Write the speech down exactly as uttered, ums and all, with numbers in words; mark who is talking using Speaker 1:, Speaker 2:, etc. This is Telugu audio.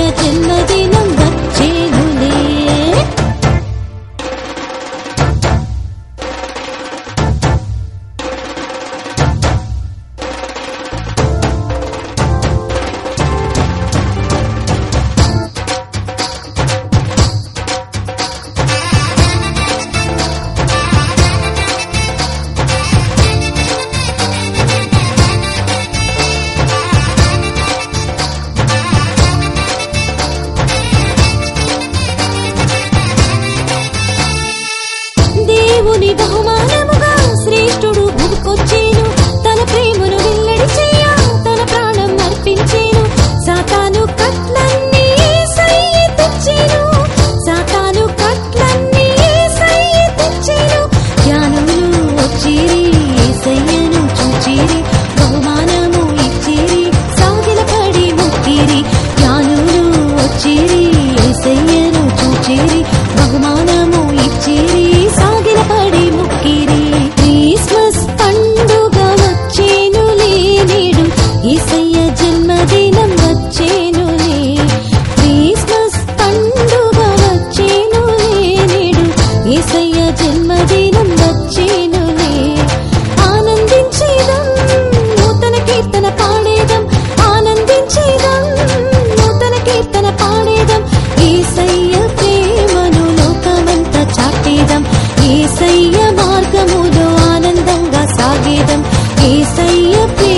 Speaker 1: జన్మదినం వచ్చేనులే. దేవుని బహుమానముగా శ్రేష్ఠుడు భూమికొచ్చేను. తన ప్రేమను వెల్లడి చేయ తన ప్రాణం అర్పించేను. సాతాను కట్లన్నీ యేసయ్య తెచ్చేను. సాతాను కట్లన్నీ యేసయ్య తెచ్చేను. జ్ఞానులు వచ్చిరి యేసయ్యను చూచిరి. బహుమానము ఇచ్చిరి సాగిలపడి మొక్కిరి. జ్ఞానులు వచ్చిరి యేసయ్యను చూచిరి. బహుమానము ఇచ్చిరి సాగిలపడి మొక్కిరి. క్రిస్మస్ పండుగ వచ్చేనులే నేడు. యేసయ్య జన్మదినం వచ్చేనులే. క్రిస్మస్ పండుగ వచ్చేనులే నేడు. యేసయ్య జన్మదినం వచ్చేనులే. ఆనందించేదం నూతన కీర్తన పాడేదం. ఆనందించేదం నూతన కీర్తన పాడేదం. యేసయ్య ప్రేమను లోకమంతా చాటేదం. యేసయ్య మార్గములో ఆనందంగా సాగేదం. యేసయ్య